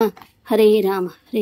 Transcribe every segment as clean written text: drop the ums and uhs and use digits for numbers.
Hare Rama Hare.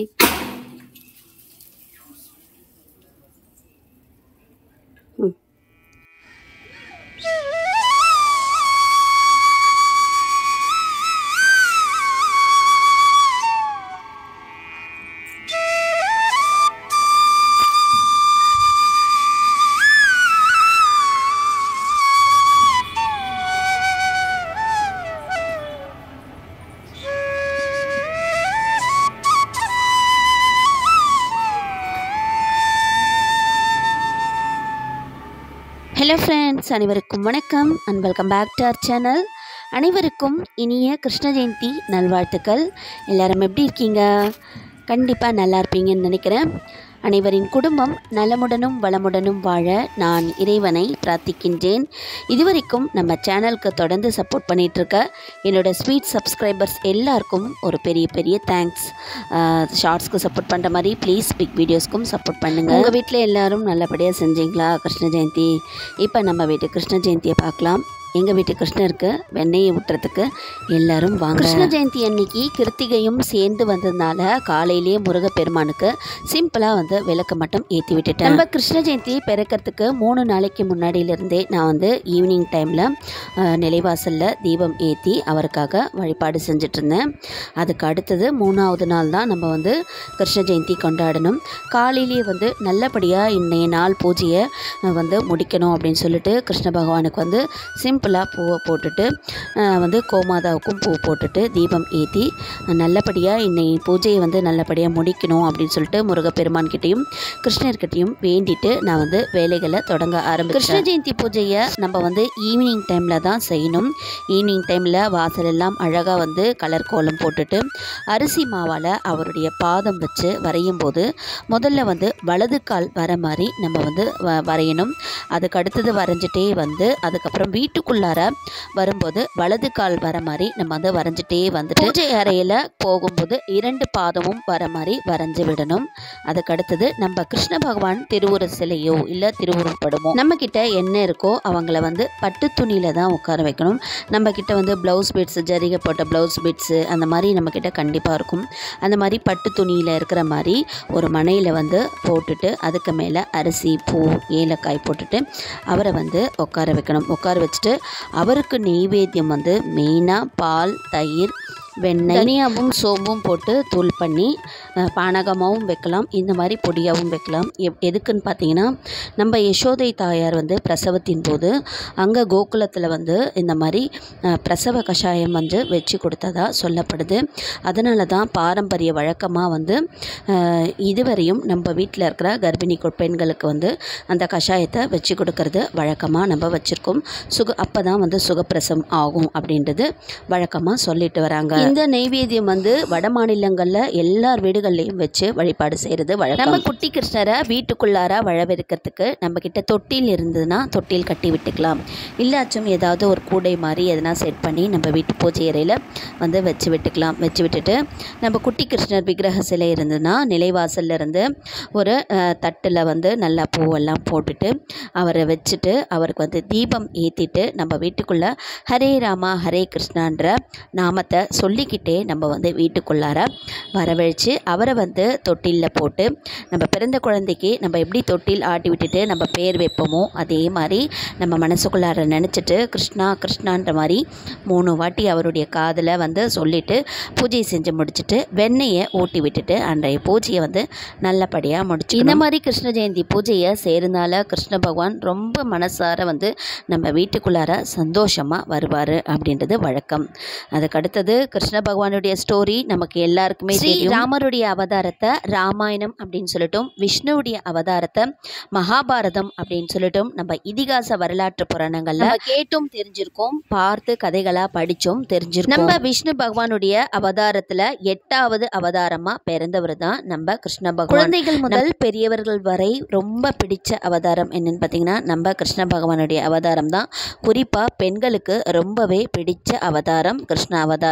Hello friends, அனைவருக்கும் வணக்கம் and welcome back to our channel. அனைவருக்கும் இனிய கிருஷ்ண ஜெயந்தி நல்வாழ்த்துக்கள். எல்லோரும் எப்படி இருக்கீங்க? கண்டிப்பாக நல்லா இருப்பீங்கன்னு நினைக்கிறேன். அனைவரின் குடும்பம் நலமுடனும் வளமுடனும் வாழ நான் இறைவனை பிரார்த்திக்கின்றேன். இதுவரைக்கும் நம்ம சேனலுக்கு தொடர்ந்து சப்போர்ட் பண்ணிகிட்ருக்க என்னோடய ஸ்வீட் சப்ஸ்கிரைபர்ஸ் எல்லாருக்கும் ஒரு பெரிய பெரிய தேங்க்ஸ். ஷார்ட்ஸ்க்கு சப்போர்ட் பண்ணுற மாதிரி ப்ளீஸ் பிக் வீடியோஸ்க்கும் சப்போர்ட் பண்ணுங்கள். உங்கள் வீட்டில் எல்லோரும் நல்லபடியாக செஞ்சீங்களா கிருஷ்ண ஜெயந்தி? இப்போ நம்ம வீட்டு கிருஷ்ண ஜெயந்தியை பார்க்கலாம். எங்கள் வீட்டு கிருஷ்ணருக்கு வெண்ணெயை விட்டுறதுக்கு எல்லோரும் வாங்க. கிருஷ்ண ஜெயந்தி அன்னைக்கு கிருத்திகையும் சேர்ந்து வந்ததுனால காலையிலேயே முருகப்பெருமானுக்கு சிம்பிளாக விளக்கு மட்டும் ஏற்றி விட்டுட்டேன். நம்ம கிருஷ்ண ஜெயந்தி பிறக்கிறதுக்கு 3 நாளைக்கு முன்னாடியிலேருந்தே நான் ஈவினிங் டைமில் நிலைவாசலில் தீபம் ஏற்றி அவருக்காக வழிபாடு செஞ்சிட்ருந்தேன். அதுக்கு அடுத்தது 3ஆவது நாள் தான் நம்ம கிருஷ்ண ஜெயந்தி கொண்டாடணும். காலையிலேயே நல்லபடியாக இன்றைய நாள் பூஜையை முடிக்கணும் அப்படின்னு சொல்லிட்டு கிருஷ்ண பகவானுக்கு சிம்பிளாக பூவை போட்டுட்டு கோமாதாவுக்கும் பூ போட்டுட்டு தீபம் ஏற்றி நல்லபடியாக இன்னைக்கு பூஜையை நல்லபடியாக முடிக்கணும் அப்படின்னு சொல்லிட்டு முருகப்பெருமான்கிட்டையும் கிருஷ்ணர்கிட்டையும் வேண்டிட்டு நான் வேலைகளை தொடங்க ஆரம்பிச்சேன். கிருஷ்ண ஜெயந்தி பூஜையை நம்ம ஈவினிங் டைமில் தான் செய்யணும். ஈவினிங் டைமில் வாசல் எல்லாம் அழகாக கலர் கோலம் போட்டுட்டு அரிசி மாவால் அவருடைய பாதம் வச்சு வரையும் போது முதல்ல வலது கால் வர மாதிரி நம்ம வரையணும். அதுக்கு அடுத்தது வரைஞ்சிட்டே அதுக்கப்புறம் வீட்டுக்குள்ளார வரும்போது வலது கால் வர மாதிரி நம்ம வரைஞ்சிட்டே பூஜை அறையில் போகும்போது 2 பாதமும் வர மாதிரி வரைஞ்சி விடணும். அதுக்கு அடுத்தது நம்ம கிருஷ்ண பகவான் திருவுருவ சிலையோ இல்லை திருவுருவ படமோ நம்ம கிட்ட என்ன இருக்கோ அவங்கள பட்டு துணியில தான் உட்கார வைக்கணும். நம்ம கிட்ட ப்ளவுஸ் பீட்ஸு, ஜரிகை போட்ட ப்ளவுஸ் பீட்ஸு அந்த மாதிரி நம்ம கிட்ட கண்டிப்பாக இருக்கும். அந்த மாதிரி பட்டு துணியில் இருக்கிற மாதிரி ஒரு மனையில் போட்டுட்டு அதுக்கு மேலே அரிசி, பூ, ஏலக்காய் போட்டுட்டு அவரை உட்கார வைக்கணும். உட்கார வச்சுட்டு அவருக்கு நெய்வேத்தியம் மெயினாக பால், தயிர், வெண்ணெய், தனியாவும் சோம்பும் போட்டு தூள் பண்ணி பானகமாகவும் வைக்கலாம், இந்த மாதிரி பொடியாகவும் வைக்கலாம். எதுக்குன்னு பார்த்தீங்கன்னா நம்ம யசோதை தாயார் பிரசவத்தின் போது அங்கே கோகுலத்தில் இந்த மாதிரி பிரசவ கஷாயம் வச்சு கொடுத்ததா சொல்லப்படுது. அதனால தான் பாரம்பரிய வழக்கமாக இதுவரையும் நம்ம வீட்டில் இருக்கிற கர்ப்பிணி பெண்களுக்கு அந்த கஷாயத்தை வச்சு கொடுக்கறது வழக்கமாக நம்ம வச்சுருக்கோம். அப்போ தான் சுகப்பிரசவம் ஆகும் அப்படின்றது வழக்கமாக சொல்லிட்டு வராங்க. இந்த நெய்வேத்தியம் வட மாநிலங்களில் எல்லார் வீடுகள்லையும் வச்சு வழிபாடு செய்கிறது வழக்கம். நம்ம குட்டி கிருஷ்ணரை வீட்டுக்குள்ளார வரவேற்கிறதுக்கு நம்ம கிட்ட தொட்டில் இருந்ததுன்னா தொட்டில் கட்டி விட்டுக்கலாம். இல்லாச்சும் ஏதாவது ஒரு கூடை மாதிரி எதனா செட் பண்ணி நம்ம வீட்டு பூஜை அறையில் வச்சு விட்டுக்கலாம். வச்சு விட்டுட்டு நம்ம குட்டி கிருஷ்ணர் விக்கிரக சிலை இருந்ததுன்னா நிலைவாசல்ல இருந்து ஒரு தட்டில் நல்லா பூவெல்லாம் போட்டுட்டு அவரை வச்சுட்டு அவருக்கு தீபம் ஏற்றிட்டு நம்ம வீட்டுக்குள்ளே ஹரே ராமா ஹரே கிருஷ்ணான்ற நாமத்தை சொல்லிக்கிட்டே நம்ம வீட்டுக்குள்ளார வரவழைச்சு அவரை தொட்டிலில் போட்டு நம்ம பிறந்த குழந்தைக்கு நம்ம எப்படி தொட்டில் ஆட்டி விட்டுட்டு நம்ம பேர் வைப்போமோ அதே மாதிரி நம்ம மனசுக்குள்ளார நினச்சிட்டு கிருஷ்ணா கிருஷ்ணான்ற மாதிரி 3 வாட்டி அவருடைய காதில் சொல்லிவிட்டு பூஜை செஞ்சு முடிச்சுட்டு வெண்ணெயை ஊட்டி விட்டுட்டு அன்றைய பூஜையை நல்லபடியாக முடிச்சு இந்த மாதிரி கிருஷ்ண ஜெயந்தி பூஜையை செய்கிறதுனால கிருஷ்ண பகவான் ரொம்ப மனசார நம்ம வீட்டுக்குள்ளார சந்தோஷமாக வருவார் அப்படின்றது வழக்கம். அதுக்கடுத்தது கிருஷ்ண பகவானுடைய ஸ்டோரி நமக்கு எல்லாருக்குமே தெரியும். ராமருடைய அவதாரத்தை ராமாயணம் அப்படின்னு சொல்லிட்டும், விஷ்ணுவுடைய அவதாரத்தை மகாபாரதம் அப்படின்னு சொல்லிட்டும் நம்ம இதிகாச வரலாற்று புராணங்கள்ல கேட்டும் தெரிஞ்சிருக்கோம், பார்த்து கதைகளாக படித்தோம் தெரிஞ்சிருக்கோம். நம்ம விஷ்ணு பகவானுடைய அவதாரத்தில் 8வது அவதாரமாக பிறந்தவர் தான் நம்ம கிருஷ்ண பகவான். குழந்தைகள் முதல் பெரியவர்கள் வரை ரொம்ப பிடிச்ச அவதாரம் என்னன்னு பார்த்தீங்கன்னா நம்ம கிருஷ்ண பகவானுடைய அவதாரம் தான். குறிப்பாக பெண்களுக்கு ரொம்பவே பிடிச்ச அவதாரம் கிருஷ்ண அவதாரம். நம்மளோட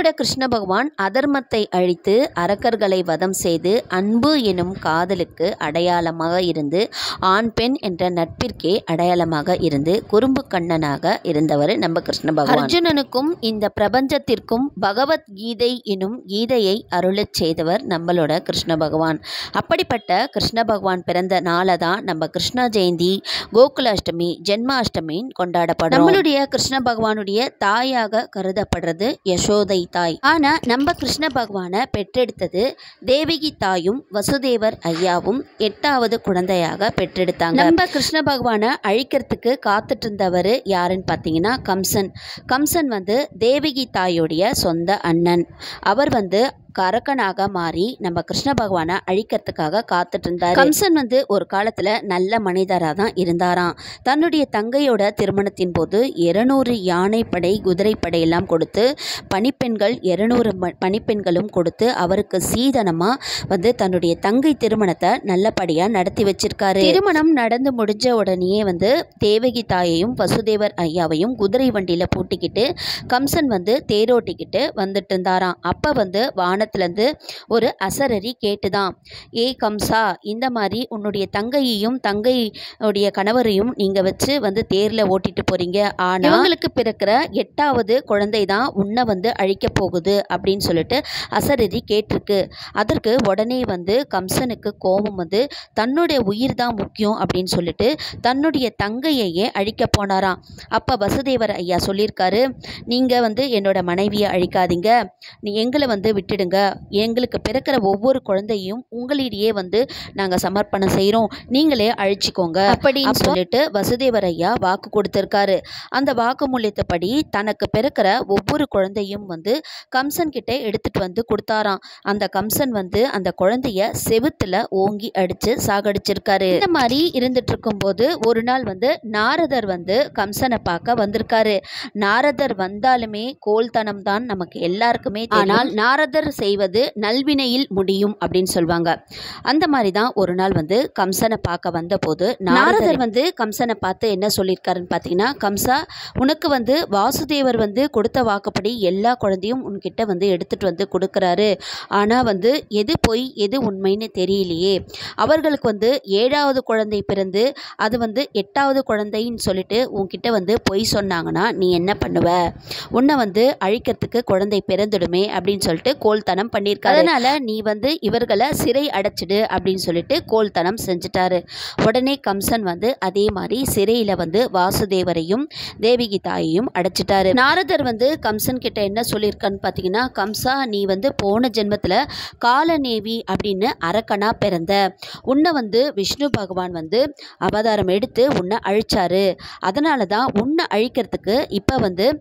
கிருஷ்ண பகவான் அதர்மத்தை அழித்து அரக்கர்களை வதம் செய்து அன்பு எனும் காதலுக்கு அடையாளமாக இருந்து ஆண் பெண் என்ற நட்பிற்கே அடையாளமாக இருந்து குறும்பு கண்ணனாக இருந்தவர் நம்ம கிருஷ்ண பகவான். அர்ஜுனனுக்கும் இந்த பிரபஞ்சத்திற்கும் பகவத்கீதை எனும் கீதையை அருளச் செய்தவர் நம்மளோட கிருஷ்ண பகவான். அப்படிப்பட்ட கிருஷ்ண பகவான் பிறந்த நாளை தான் நம்ம கிருஷ்ண ஜெயந்தி, கோகுலாஷ்டமி, ஜென்மாஷ்டமின்னு கொண்டாடப்படும். நம்மளுடைய கிருஷ்ண பகவானுடைய தாயாக கருதப்படுறது யசோதை தாய். ஆனா நம்ம கிருஷ்ண பகவானை பெற்றெடுத்தது தேவகி தாயும் வசுதேவர் ஐயாவும் 8வது குழந்தையாக பெற்றெடுத்தாங்க. நம்ம கிருஷ்ண பகவானை அழிக்கிறதுக்கு காத்துட்டு இருந்தவர் யாருன்னு பார்த்தீங்கன்னா கம்சன். கம்சன் தேவகி தாயுடைய சொந்த அண்ணன். அவர் அரக்கனாக மாறி நம்ம கிருஷ்ண பகவானை அழிக்கிறதுக்காக காத்துட்டு இருந்தார். கம்சன் ஒரு காலத்துல நல்ல மனிதராக தான் இருந்தாராம். தன்னுடைய தங்கையோட திருமணத்தின் போது 200 யானைப்படை, குதிரைப்படை எல்லாம் கொடுத்து பணிப்பெண்கள் 200 பணிப்பெண்களும் கொடுத்து அவருக்கு சீதனமா தன்னுடைய தங்கை திருமணத்தை நல்லபடியா நடத்தி வச்சிருக்காரு. திருமணம் நடந்து முடிஞ்ச உடனேயே தேவகி தாயையும் வசுதேவர் ஐயாவையும் குதிரை வண்டியில பூட்டிக்கிட்டு கம்சன் தேரோட்டிக்கிட்டு வந்துட்டு இருந்தாராம். அப்ப வானத்திலிருந்து ஒரு அசரரி கேட்டுதான், ஏ கம்சா, இந்த மாதிரி உன்னுடைய தங்கையையும் தங்கையுடைய கணவரையும் நீங்க வச்சு தேர்ல ஓட்டிட்டு போறீங்க. ஆனா இவங்களுக்கு பிறக்கிற 8வது குழந்தை தான் உன்னை அழிக்க போகுது அப்படின்னு சொல்லிட்டு அசரரி கேட்டிருக்கு. அதற்கு உடனே கம்சனுக்கு கோபம் தன்னுடைய உயிர் தான் முக்கியம் அப்படின்னு சொல்லிட்டு தன்னுடைய தங்கையையே அழிக்க போனாராம். அப்ப வசுதேவர் ஐயா சொல்லியிருக்காரு, நீங்க என்னோட மனைவியை அழிக்காதீங்க, நீ எங்களை விட்டுடுங்க, எங்களுக்கு பிறக்கிற ஒவ்வொரு குழந்தையும் உங்களிடையே நாங்க சமர்ப்பணம் செய்யறோம், நீங்களே அழிச்சுக்கோங்க அப்படின்னு சொல்லிட்டு வசுதேவர் ஐயா வாக்கு கொடுத்திருக்காரு. அந்த வாக்குமூலத்தைப்படி தனக்கு பிறக்கிற ஒவ்வொரு குழந்தையும் கம்சன் கிட்ட எடுத்துட்டு கொடுத்தாராம். அந்த கம்சன் அந்த குழந்தைய செவுத்துல ஓங்கி அடிச்சு சாகடிச்சிருக்காரு. இந்த மாதிரி இருந்துட்டு இருக்கும் போது ஒரு நாள் நாரதர் கம்சனை பார்க்க வந்திருக்காரு. நாரதர் வந்தாலுமே கோல்தனம் தான் நமக்கு எல்லாருக்குமே. ஆனால் நாரதர் செய்வது நல்வினையில் முடியும் அப்படின்னு சொல்லுவாங்க. அந்த மாதிரி தான் ஒரு நாள் கம்சனை பார்க்க வந்த போது நாரதர் கம்சனை பார்த்து என்ன சொல்லியிருக்காருன்னு பார்த்தீங்கன்னா, கம்சா, உனக்கு வாசுதேவர் கொடுத்த வாக்குப்படி எல்லா குழந்தையும் உன்கிட்ட எடுத்துட்டு கொடுக்குறாரு. ஆனால் எது பொய் எது உண்மைன்னு தெரியலையே. அவர்களுக்கு 7வது குழந்தை பிறந்து அது 8வது குழந்தைன்னு சொல்லிட்டு உன்கிட்ட பொய் சொன்னாங்கன்னா நீ என்ன பண்ணுவ? உன்னை அழிக்கிறதுக்கு குழந்தை பிறந்துடுமே அப்படின்னு சொல்லிட்டு கோல்தனம் பண்ணியிருக்காரு. அதனால நீ இவர்களை சிறை அடைச்சிடு அப்படின்னு சொல்லிட்டு கோல்தனம் செஞ்சுட்டாரு. உடனே கம்சன் அதே மாதிரி சிறையில வாசுதேவரையும் தேவகி தாயையும் அடைச்சிட்டாரு. நாரதர் கம்சன் கிட்ட என்ன சொல்லியிருக்கான்னு பார்த்தீங்கன்னா, கம்சா, நீ போன ஜென்மத்தில் காலநேவி அப்படின்னு அரக்கனா பிறந்த. உன்னை விஷ்ணு பகவான் அவதாரம் எடுத்து உன்னை அழிச்சாரு. அதனால தான் உன்னை அழிக்கிறதுக்கு இப்போ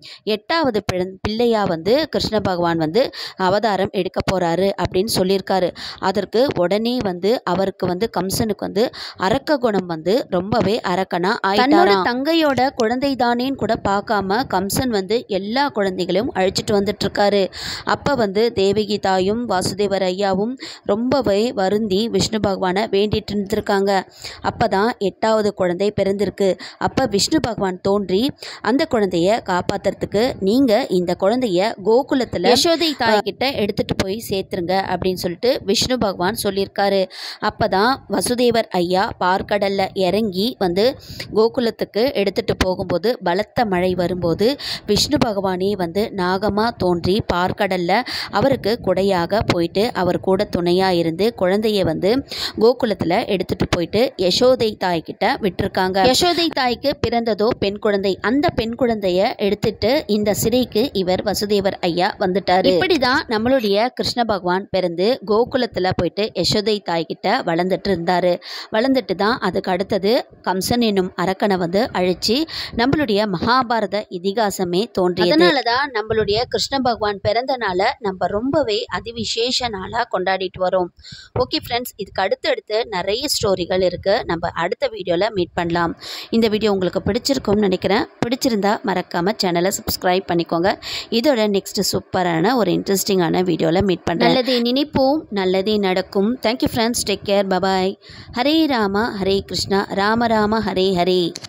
8வது பிள்ளையா கிருஷ்ண பகவான் அவதாரம் எடுக்க போறாரு அப்படின்னு சொல்லியிருக்காரு. அதற்கு உடனே அவருக்கு கம்சனுக்கு அரக்க குணம் ரொம்பவே அரக்கனா ஆயிட்டாரு. தங்கையோட குழந்தை தானேன்னு கூட பார்க்காம கம்சன் எல்லா குழந்தைகளையும் அழிச்சிட்டு வந்துட்டு இருக்காரு. அப்ப தேவகி தாயும் வாசுதேவர் ஐயாவும் ரொம்பவே வருந்தி விஷ்ணு பகவானை வேண்டிட்டு இருந்திருக்காங்க. அப்பதான் 8வது குழந்தை பிறந்திருக்கு. அப்ப விஷ்ணு பகவான் தோன்றி அந்த குழந்தைய காப்பாத்துறதுக்கு நீங்க இந்த குழந்தைய கோகுலத்துல யசோதை தாய் கிட்ட எடுத்துட்டு போய் சேர்த்துருங்க அப்படின்னு சொல்லிட்டு விஷ்ணு பகவான் சொல்லியிருக்காரு. அப்பதான் வசுதேவர் ஐயா பார்க்கடல்ல இறங்கி கோகுலத்துக்கு எடுத்துட்டு போகும்போது பலத்த மழை வரும்போது விஷ்ணு பகவானே நாகமா தோன்றி பார்க்கடல்ல அவருக்கு குடையாக போயிட்டு அவர் கூட துணையா இருந்து குழந்தைய கோகுலத்துல எடுத்துட்டு போயிட்டு யசோதை தாய் கிட்ட விட்டுருக்காங்க. யசோதை தாய்க்கு பிறந்ததோ பெண் குழந்தை. அந்த பெண் குழந்தைய எடுத்துட்டு இந்த சிறைக்கு இவர் வசுதேவர் ஐயா வந்துட்டாரு. இப்படிதான் நம்மளுடைய கிருஷ்ண பகவான் பிறந்து கோகுலத்துல போயிட்டு யசோதை தாய் கிட்ட வளர்ந்துட்டு இருந்தாரு. வளர்ந்துட்டு தான் அதுக்கு அடுத்தது கம்சன் என்னும் அரக்கனை அழிச்சு நம்மளுடைய மகாபாரத இதிகாசமே தோன்றியது. அதனாலதான் நம்மளுடைய கிருஷ்ண பகவான் பிறந்த நாளை நம்ம ரொம்பவே அதிவிசேஷ நாளா கொண்டாடிட்டு வரோம். ஓகே ஃப்ரெண்ட்ஸ், இதுக்கு அடுத்தடுத்து நிறைய ஸ்டோரிகள் இருக்கு. நம்ம அடுத்த வீடியோல மீட் பண்ணலாம். இந்த வீடியோ உங்களுக்கு பிடிச்சிருக்கும்னு நினைக்கிறேன். பிடிச்சிருந்தா மறக்காம சேனலை சப்ஸ்கிரைப் பண்ணிக்கோங்க. இதோட நெக்ஸ்ட் சூப்பரான ஒரு இன்ட்ரெஸ்டிங்கான வீடியோவில் மீட் பண்ணுறேன். நல்லதே நினைப்போம், நல்லதே நடக்கும். Thank you friends, take care, bye bye. Hare Rama Hare Krishna, Rama Rama Hare Hare.